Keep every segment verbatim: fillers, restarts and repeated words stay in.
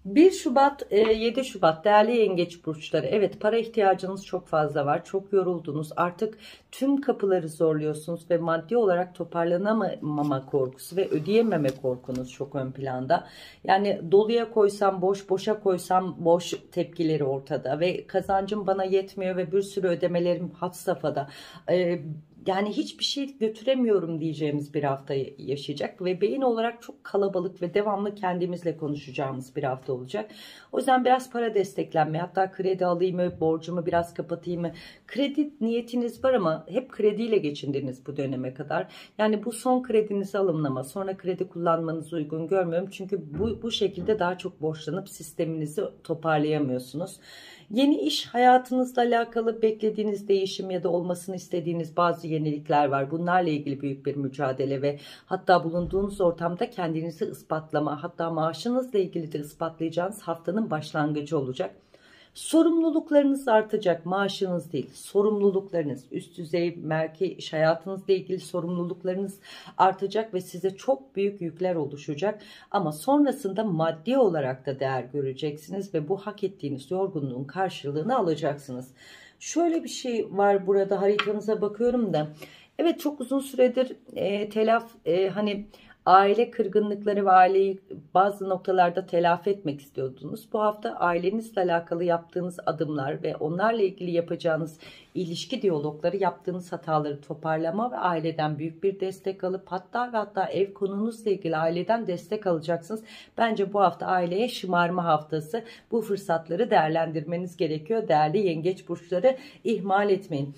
bir Şubat, e, yedi Şubat değerli yengeç burçları. Evet, para ihtiyacınız çok fazla var. Çok yoruldunuz. Artık tüm kapıları zorluyorsunuz ve maddi olarak toparlanamama korkusu ve ödeyememe korkunuz çok ön planda. Yani doluya koysam boş, boşa koysam boş tepkileri ortada ve kazancım bana yetmiyor ve bir sürü ödemelerim had safhada. E, Yani hiçbir şey götüremiyorum diyeceğimiz bir hafta yaşayacak ve beyin olarak çok kalabalık ve devamlı kendimizle konuşacağımız bir hafta olacak. O yüzden biraz para desteklenme, hatta kredi alayım mı, borcumu biraz kapatayım mı? Kredi niyetiniz var ama hep krediyle geçindiniz bu döneme kadar. Yani bu son kredinizi alın ama sonra kredi kullanmanızı uygun görmüyorum. Çünkü bu, bu şekilde daha çok borçlanıp sisteminizi toparlayamıyorsunuz. Yeni iş hayatınızla alakalı beklediğiniz değişim ya da olmasını istediğiniz bazı yenilikler var. Bunlarla ilgili büyük bir mücadele ve hatta bulunduğunuz ortamda kendinizi ispatlama, hatta maaşınızla ilgili de ispatlayacağınız haftanın başlangıcı olacak. Sorumluluklarınız artacak, maaşınız değil, sorumluluklarınız, üst düzey mevki iş hayatınızla ilgili sorumluluklarınız artacak ve size çok büyük yükler oluşacak. Ama sonrasında maddi olarak da değer göreceksiniz ve bu hak ettiğiniz yorgunluğun karşılığını alacaksınız. Şöyle bir şey var, burada haritanıza bakıyorum da, evet, çok uzun süredir e, telaf e, hani aile kırgınlıkları ve aileyi bazı noktalarda telafi etmek istiyordunuz. Bu hafta ailenizle alakalı yaptığınız adımlar ve onlarla ilgili yapacağınız ilişki diyalogları, yaptığınız hataları toparlama ve aileden büyük bir destek alıp hatta ve hatta ev konunuzla ilgili aileden destek alacaksınız. Bence bu hafta aileye şımarma haftası. Bu fırsatları değerlendirmeniz gerekiyor. Değerli yengeç burçları, ihmal etmeyin.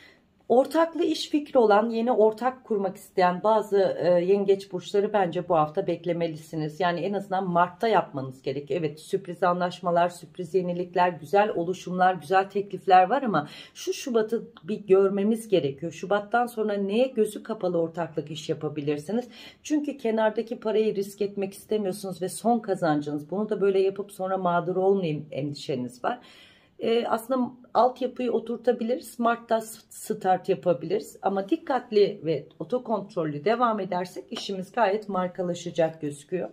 Ortaklı iş fikri olan, yeni ortak kurmak isteyen bazı e, yengeç burçları bence bu hafta beklemelisiniz. Yani en azından Mart'ta yapmanız gerekiyor. Evet, sürpriz anlaşmalar, sürpriz yenilikler, güzel oluşumlar, güzel teklifler var ama şu Şubat'ı bir görmemiz gerekiyor. Şubat'tan sonra neye gözü kapalı ortaklık iş yapabilirsiniz? Çünkü kenardaki parayı risk etmek istemiyorsunuz ve son kazancınız. Bunu da böyle yapıp sonra mağdur olmayayım endişeniz var. Ee, aslında altyapıyı oturtabiliriz. Mart'ta start yapabiliriz. Ama dikkatli ve otokontrollü devam edersek işimiz gayet markalaşacak gözüküyor.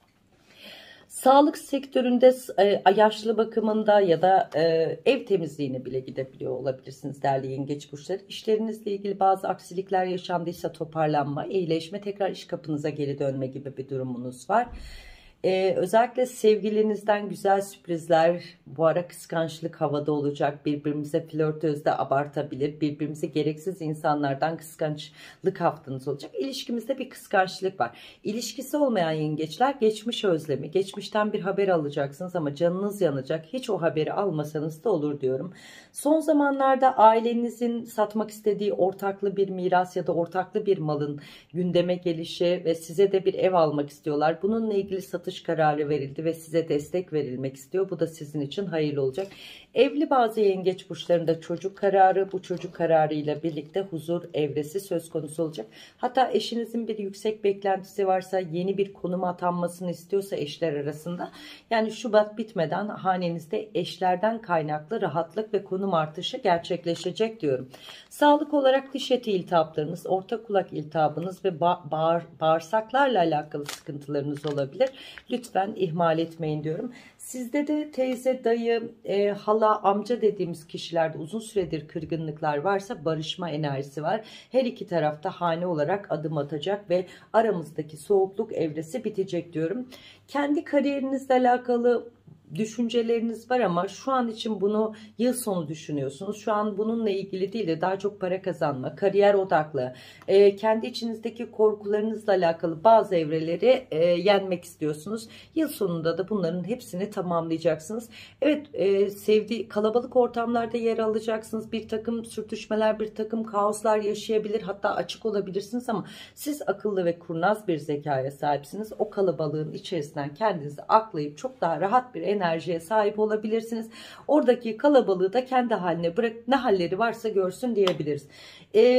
Sağlık sektöründe, e, yaşlı bakımında ya da e, ev temizliğine bile gidebiliyor olabilirsiniz değerli yengeç burçları. İşlerinizle ilgili bazı aksilikler yaşandıysa toparlanma, iyileşme, tekrar iş kapınıza geri dönme gibi bir durumunuz var. Ee, özellikle sevgilinizden güzel sürprizler, bu ara kıskançlık havada olacak, birbirimize flörtözde abartabilir, birbirimize gereksiz insanlardan kıskançlık haftanız olacak. İlişkimizde bir kıskançlık var. İlişkisi olmayan yengeçler geçmiş özlemi, geçmişten bir haber alacaksınız ama canınız yanacak. Hiç o haberi almasanız da olur diyorum. Son zamanlarda ailenizin satmak istediği ortaklı bir miras ya da ortaklı bir malın gündeme gelişi ve size de bir ev almak istiyorlar. Bununla ilgili satış kararı verildi ve size destek verilmek istiyor. Bu da sizin için hayırlı olacak. Evli bazı yengeç burçlarında çocuk kararı, bu çocuk kararıyla birlikte huzur evresi söz konusu olacak. Hatta eşinizin bir yüksek beklentisi varsa, yeni bir konuma atanmasını istiyorsa eşler arasında, yani Şubat bitmeden hanenizde eşlerden kaynaklı rahatlık ve konum artışı gerçekleşecek diyorum. Sağlık olarak diş eti iltihaplarınız, orta kulak iltihabınız ve ba bağır, bağırsaklarla alakalı sıkıntılarınız olabilir. Lütfen ihmal etmeyin diyorum. Sizde de teyze, dayı, e, hala, amca dediğimiz kişilerde uzun süredir kırgınlıklar varsa barışma enerjisi var. Her iki tarafta hane olarak adım atacak ve aramızdaki soğukluk evresi bitecek diyorum. Kendi kariyerinizle alakalı düşünceleriniz var ama şu an için bunu yıl sonu düşünüyorsunuz. Şu an bununla ilgili değil de daha çok para kazanma, kariyer odaklı, e, kendi içinizdeki korkularınızla alakalı bazı evreleri e, yenmek istiyorsunuz. Yıl sonunda da bunların hepsini tamamlayacaksınız. Evet, e, sevdiği kalabalık ortamlarda yer alacaksınız. Bir takım sürtüşmeler, bir takım kaoslar yaşayabilir, hatta açık olabilirsiniz ama siz akıllı ve kurnaz bir zekaya sahipsiniz. O kalabalığın içerisinden kendinizi aklayıp çok daha rahat bir enerjiye sahip olabilirsiniz. Oradaki kalabalığı da kendi haline bırak, ne halleri varsa görsün diyebiliriz. E,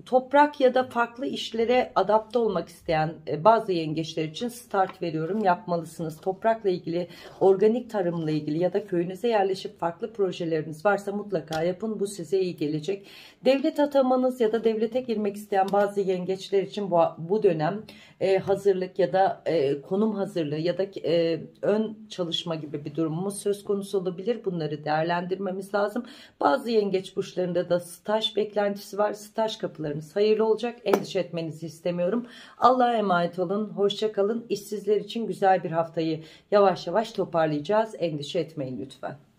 toprak ya da farklı işlere adapte olmak isteyen e, bazı yengeçler için start veriyorum. Yapmalısınız. Toprakla ilgili, organik tarımla ilgili ya da köyünüze yerleşip farklı projeleriniz varsa mutlaka yapın. Bu size iyi gelecek. Devlet atamanız ya da devlete girmek isteyen bazı yengeçler için bu, bu dönem e, hazırlık ya da e, konum hazırlığı ya da e, ön çalışma gibi bir durumumuz söz konusu olabilir. Bunları değerlendirmemiz lazım. Bazı yengeç burçlarında da staj beklentisi var. Staj kapılarınız hayırlı olacak. Endişe etmenizi istemiyorum. Allah'a emanet olun. Hoşça kalın. İşsizler için güzel bir haftayı yavaş yavaş toparlayacağız. Endişe etmeyin lütfen.